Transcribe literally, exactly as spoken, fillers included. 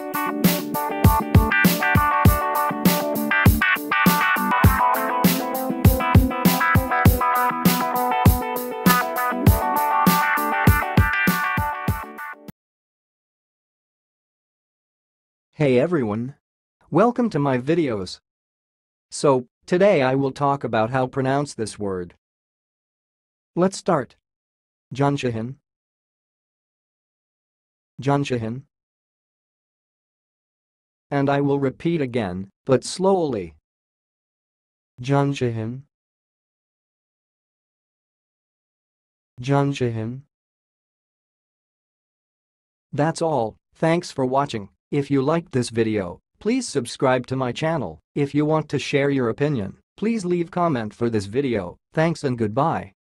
Hey everyone! Welcome to my videos. So, today I will talk about how to pronounce this word. Let's start. Junshihan. Junshihan. And I will repeat again, but slowly. Junshihan. Junshihan. That's all, thanks for watching. If you liked this video, please subscribe to my channel. If you want to share your opinion, please leave comment for this video. Thanks and goodbye.